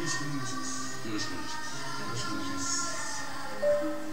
しくお願いします。 よろしくお願いします。 よろしくお願いします。